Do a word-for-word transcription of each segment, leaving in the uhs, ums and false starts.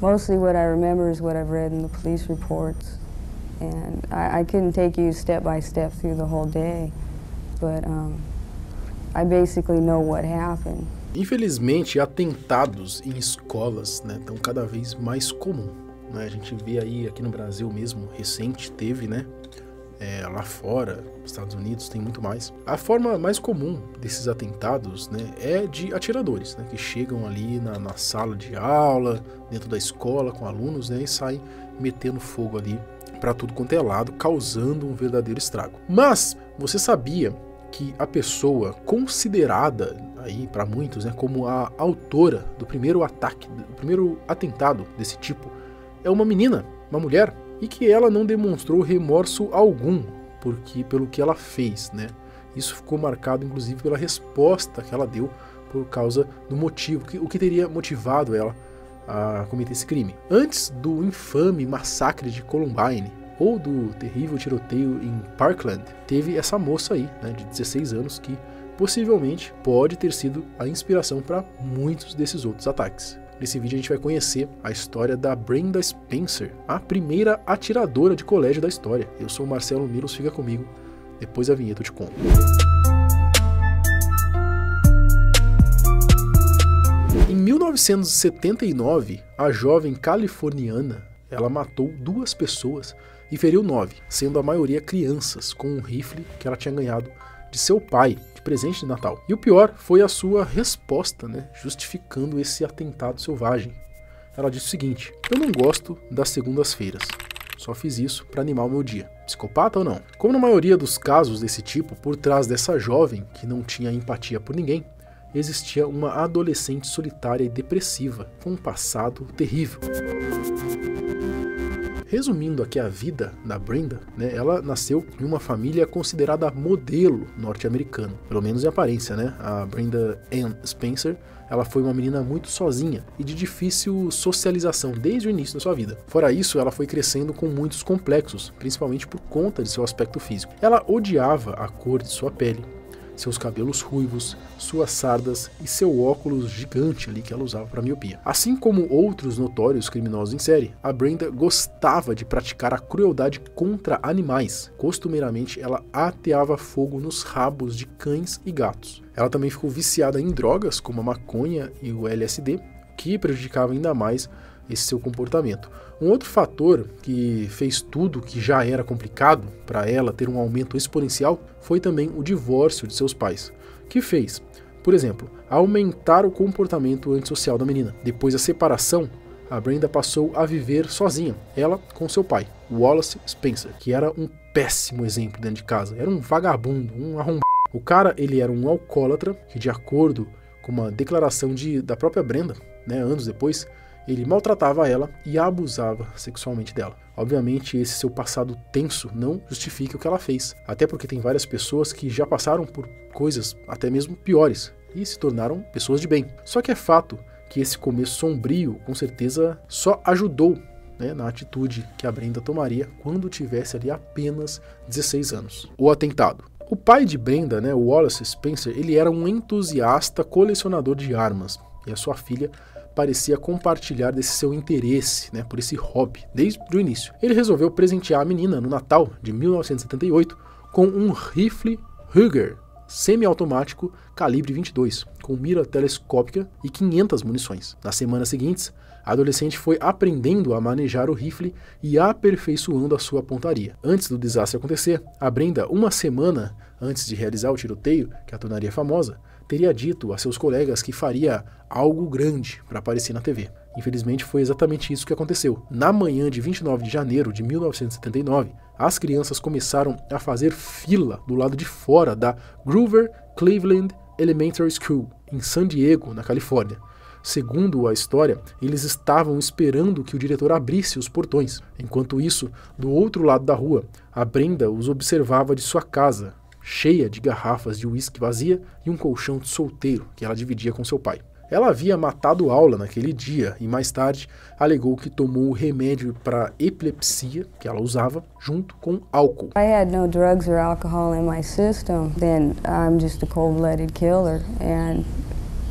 Mostly what I remember is what I've read in the police reports. And I, I couldn't take you step by step through the whole day, but um, I basically know what happened. Infelizmente, atentados em escolas, né, estão cada vez mais comum, né? A gente vê aí, aqui no Brasil mesmo, recente, teve, né? É, lá fora, Estados Unidos, tem muito mais. A forma mais comum desses atentados, né, é de atiradores, né, que chegam ali na, na sala de aula, dentro da escola, com alunos, né, e saem metendo fogo ali para tudo quanto é lado, causando um verdadeiro estrago. Mas você sabia que a pessoa considerada aí para muitos, né, como a autora do primeiro ataque, do primeiro atentado desse tipo, é uma menina, uma mulher, e que ela não demonstrou remorso algum porque pelo que ela fez, né? Isso ficou marcado inclusive pela resposta que ela deu por causa do motivo, que, o que teria motivado ela a cometer esse crime. Antes do infame massacre de Columbine ou do terrível tiroteio em Parkland, teve essa moça aí, né, de dezesseis anos, que possivelmente pode ter sido a inspiração para muitos desses outros ataques. Nesse vídeo a gente vai conhecer a história da Brenda Spencer, a primeira atiradora de colégio da história. Eu sou o Marcelo Milos, fica comigo, depois da vinheta eu te conto. Em mil novecentos e setenta e nove, a jovem californiana, ela matou duas pessoas e feriu nove, sendo a maioria crianças, com um rifle que ela tinha ganhado de seu pai, de presente de Natal. E o pior foi a sua resposta, né, justificando esse atentado selvagem. Ela disse o seguinte: eu não gosto das segundas-feiras, só fiz isso para animar o meu dia. Psicopata ou não? Como na maioria dos casos desse tipo, por trás dessa jovem, que não tinha empatia por ninguém, existia uma adolescente solitária e depressiva, com um passado terrível. Resumindo aqui a vida da Brenda, né, ela nasceu em uma família considerada modelo norte-americano, pelo menos em aparência, né? A Brenda Ann Spencer, ela foi uma menina muito sozinha e de difícil socialização desde o início da sua vida. Fora isso, ela foi crescendo com muitos complexos, principalmente por conta de seu aspecto físico. Ela odiava a cor de sua pele, seus cabelos ruivos, suas sardas e seu óculos gigante ali que ela usava para miopia. Assim como outros notórios criminosos em série, a Brenda gostava de praticar a crueldade contra animais. Costumeiramente, ela ateava fogo nos rabos de cães e gatos. Ela também ficou viciada em drogas, como a maconha e o L S D, que prejudicava ainda mais esse seu comportamento. Um outro fator que fez tudo que já era complicado para ela ter um aumento exponencial foi também o divórcio de seus pais, que fez, por exemplo, aumentar o comportamento antissocial da menina. Depois da separação, a Brenda passou a viver sozinha, ela com seu pai, Wallace Spencer, que era um péssimo exemplo dentro de casa, era um vagabundo, um arrombado. O cara, ele era um alcoólatra, que de acordo com uma declaração de, da própria Brenda, né, anos depois, ele maltratava ela e abusava sexualmente dela. Obviamente, esse seu passado tenso não justifica o que ela fez, até porque tem várias pessoas que já passaram por coisas até mesmo piores e se tornaram pessoas de bem. Só que é fato que esse começo sombrio, com certeza, só ajudou, né, na atitude que a Brenda tomaria quando tivesse ali apenas dezesseis anos. O atentado. O pai de Brenda, né, o Wallace Spencer, ele era um entusiasta colecionador de armas, e a sua filha parecia compartilhar desse seu interesse, né, por esse hobby, desde o início. Ele resolveu presentear a menina no Natal de mil novecentos e setenta e oito com um rifle Ruger semiautomático calibre vinte e dois, com mira telescópica e quinhentas munições. Nas semanas seguintes, a adolescente foi aprendendo a manejar o rifle e aperfeiçoando a sua pontaria. Antes do desastre acontecer, a Brenda, uma semana antes de realizar o tiroteio, que a tornaria famosa, teria dito a seus colegas que faria algo grande para aparecer na T V. Infelizmente, foi exatamente isso que aconteceu. Na manhã de vinte e nove de janeiro de mil novecentos e setenta e nove, as crianças começaram a fazer fila do lado de fora da Grover Cleveland Elementary School, em San Diego, na Califórnia. Segundo a história, eles estavam esperando que o diretor abrisse os portões. Enquanto isso, do outro lado da rua, a Brenda os observava de sua casa, cheia de garrafas de uísque vazia e um colchão de solteiro que ela dividia com seu pai. Ela havia matado aula naquele dia e mais tarde alegou que tomou o remédio para epilepsia que ela usava junto com álcool. I had no drugs or alcohol in my system, then I'm just a cold-blooded killer, and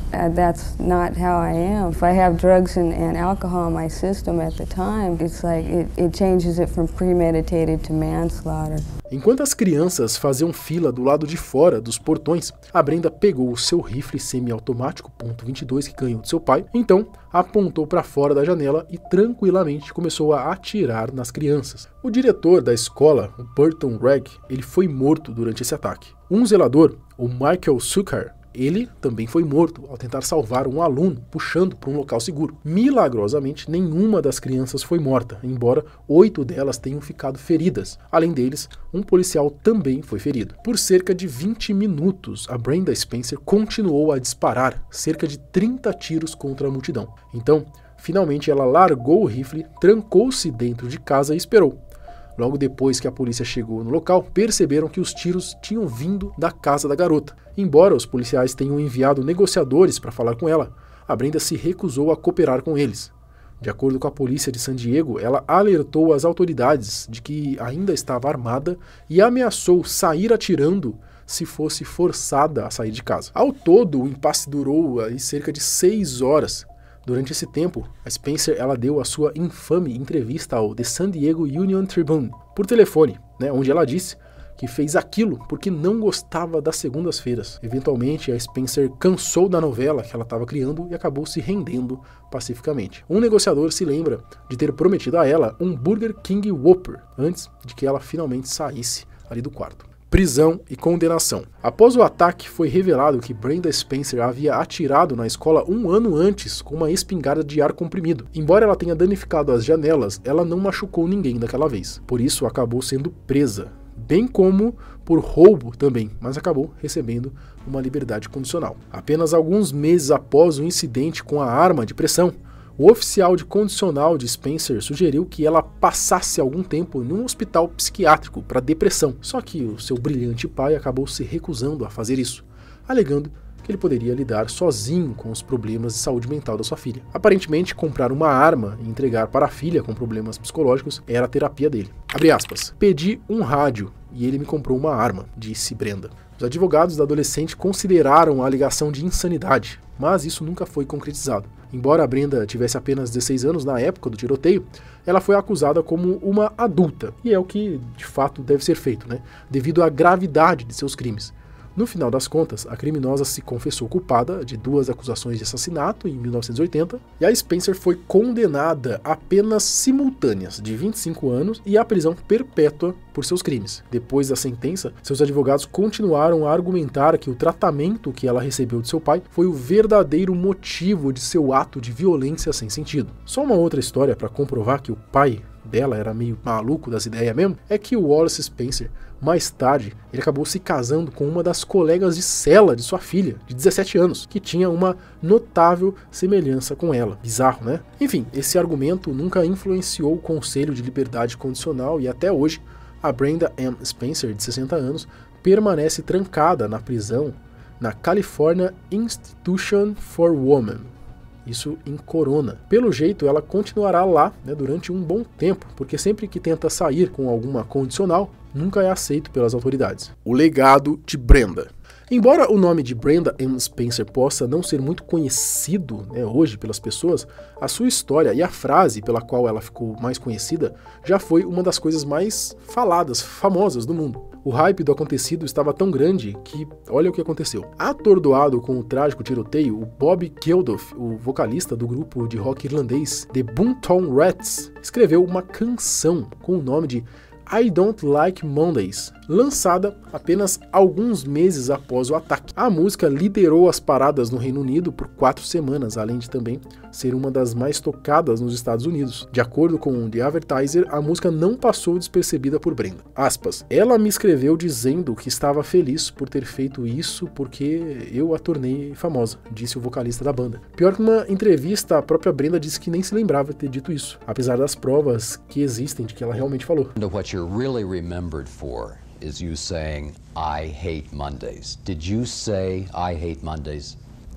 uh, that's not how I am. If I have drugs and, and alcohol in my system at the time, it's like it, it changes it from premeditated to manslaughter. Enquanto as crianças faziam fila do lado de fora dos portões, a Brenda pegou o seu rifle semiautomático ponto vinte e dois que ganhou de seu pai, então apontou para fora da janela e tranquilamente começou a atirar nas crianças. O diretor da escola, o Burton Ragg, ele foi morto durante esse ataque. Um zelador, o Michael Sukkar, ele também foi morto ao tentar salvar um aluno puxando para um local seguro. Milagrosamente, nenhuma das crianças foi morta, embora oito delas tenham ficado feridas. Além deles, um policial também foi ferido. Por cerca de vinte minutos, a Brenda Spencer continuou a disparar cerca de trinta tiros contra a multidão. Então, finalmente ela largou o rifle, trancou-se dentro de casa e esperou. Logo depois que a polícia chegou no local, perceberam que os tiros tinham vindo da casa da garota. Embora os policiais tenham enviado negociadores para falar com ela, a Brenda se recusou a cooperar com eles. De acordo com a polícia de San Diego, ela alertou as autoridades de que ainda estava armada e ameaçou sair atirando se fosse forçada a sair de casa. Ao todo, o impasse durou aí cerca de seis horas. Durante esse tempo, a Spencer ela deu a sua infame entrevista ao The San Diego Union Tribune por telefone, né, onde ela disse que fez aquilo porque não gostava das segundas-feiras. Eventualmente, a Spencer cansou da novela que ela estava criando e acabou se rendendo pacificamente. Um negociador se lembra de ter prometido a ela um Burger King Whopper antes de que ela finalmente saísse ali do quarto. Prisão e condenação. Após o ataque, foi revelado que Brenda Spencer havia atirado na escola um ano antes com uma espingarda de ar comprimido. Embora ela tenha danificado as janelas, ela não machucou ninguém daquela vez. Por isso, acabou sendo presa, bem como por roubo também, mas acabou recebendo uma liberdade condicional. Apenas alguns meses após o incidente com a arma de pressão, o oficial de condicional de Spencer sugeriu que ela passasse algum tempo em um hospital psiquiátrico para depressão, só que o seu brilhante pai acabou se recusando a fazer isso, alegando que ele poderia lidar sozinho com os problemas de saúde mental da sua filha. Aparentemente, comprar uma arma e entregar para a filha com problemas psicológicos era a terapia dele. Abre aspas. Pedi um rádio e ele me comprou uma arma, disse Brenda. Os advogados da adolescente consideraram a alegação de insanidade, mas isso nunca foi concretizado. Embora a Brenda tivesse apenas dezesseis anos na época do tiroteio, ela foi acusada como uma adulta, e é o que de fato deve ser feito, né? Devido à gravidade de seus crimes. No final das contas, a criminosa se confessou culpada de duas acusações de assassinato em mil novecentos e oitenta, e a Spencer foi condenada a penas simultâneas de vinte e cinco anos e a prisão perpétua por seus crimes. Depois da sentença, seus advogados continuaram a argumentar que o tratamento que ela recebeu de seu pai foi o verdadeiro motivo de seu ato de violência sem sentido. Só uma outra história para comprovar que o pai dela era meio maluco das ideias mesmo, é que o Wallace Spencer, mais tarde, ele acabou se casando com uma das colegas de cela de sua filha, de dezessete anos, que tinha uma notável semelhança com ela. Bizarro, né? Enfim, esse argumento nunca influenciou o Conselho de Liberdade Condicional e até hoje, a Brenda M. Spencer, de sessenta anos, permanece trancada na prisão na California Institution for Women. Isso em Corona. Pelo jeito, ela continuará lá, né, durante um bom tempo, porque sempre que tenta sair com alguma condicional, nunca é aceito pelas autoridades. O legado de Brenda. Embora o nome de Brenda M. Spencer possa não ser muito conhecido, né, hoje pelas pessoas, a sua história e a frase pela qual ela ficou mais conhecida já foi uma das coisas mais faladas, famosas do mundo. O hype do acontecido estava tão grande que, olha o que aconteceu. Atordoado com o trágico tiroteio, o Bob Geldof, o vocalista do grupo de rock irlandês The Boomtown Rats, escreveu uma canção com o nome de I Don't Like Mondays, lançada apenas alguns meses após o ataque. A música liderou as paradas no Reino Unido por quatro semanas, além de também ser uma das mais tocadas nos Estados Unidos. De acordo com The Advertiser, a música não passou despercebida por Brenda. Aspas, ela me escreveu dizendo que estava feliz por ter feito isso porque eu a tornei famosa, disse o vocalista da banda. Pior que uma entrevista, a própria Brenda disse que nem se lembrava de ter dito isso, apesar das provas que existem de que ela realmente falou. What you're really remembered for is you saying, I hate Mondays. Did you say, I hate Mondays?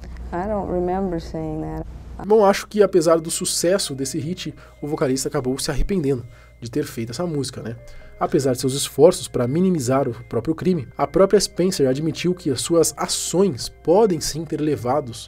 I don't remember saying that. Bom, acho que apesar do sucesso desse hit, o vocalista acabou se arrependendo de ter feito essa música, né? Apesar de seus esforços para minimizar o próprio crime, a própria Spencer admitiu que as suas ações podem sim ter levado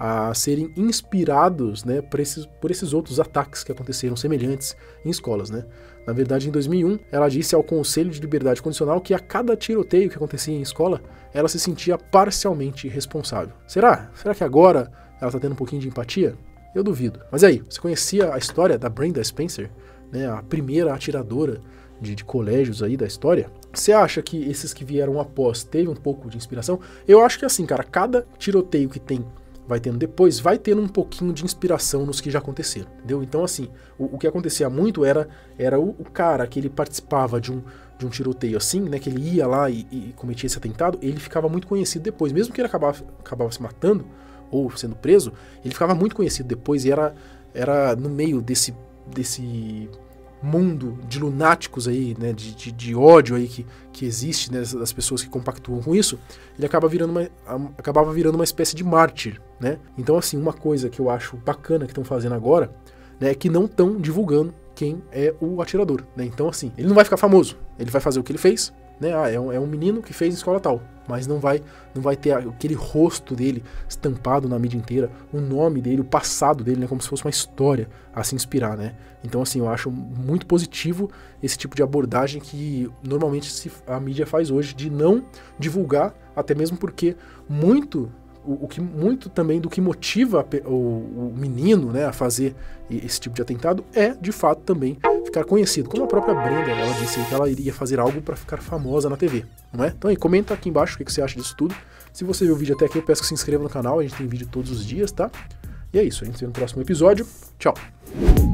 a serem inspirados, né, por esses, por esses outros ataques que aconteceram semelhantes em escolas, né. Na verdade, em dois mil e um, ela disse ao Conselho de Liberdade Condicional que a cada tiroteio que acontecia em escola, ela se sentia parcialmente responsável. Será? Será que agora ela está tendo um pouquinho de empatia? Eu duvido. Mas aí, você conhecia a história da Brenda Spencer, né, a primeira atiradora de, de colégios aí da história? Você acha que esses que vieram após teve um pouco de inspiração? Eu acho que assim, cara, cada tiroteio que tem vai tendo depois, vai tendo um pouquinho de inspiração nos que já aconteceram, entendeu? Então, assim, o, o que acontecia muito era, era o, o cara que ele participava de um, de um tiroteio assim, né, que ele ia lá e, e cometia esse atentado, ele ficava muito conhecido depois, mesmo que ele acabava, acabava se matando ou sendo preso, ele ficava muito conhecido depois e era, era no meio desse, desse mundo de lunáticos aí, né, de, de, de ódio aí que, que existe, né, das pessoas que compactuam com isso, ele acaba virando uma, acabava virando uma espécie de mártir, né? Então, assim, uma coisa que eu acho bacana que estão fazendo agora, né, é que não estão divulgando quem é o atirador, né? Então, assim, ele não vai ficar famoso, ele vai fazer o que ele fez, né? Ah, é um, é um menino que fez em escola tal, mas não vai, não vai ter aquele rosto dele estampado na mídia inteira, o nome dele, o passado dele, né, como se fosse uma história a se inspirar, né? Então, assim, eu acho muito positivo esse tipo de abordagem que normalmente se, a mídia faz hoje, de não divulgar, até mesmo porque muito, o, o que, muito também do que motiva o, o menino, né, a fazer esse tipo de atentado é, de fato, também ficar conhecido. Como a própria Brenda, ela disse que ela iria fazer algo para ficar famosa na T V, não é? Então aí, comenta aqui embaixo o que você acha disso tudo. Se você viu o vídeo até aqui, eu peço que se inscreva no canal, a gente tem vídeo todos os dias, tá? E é isso, a gente se vê no próximo episódio. Tchau!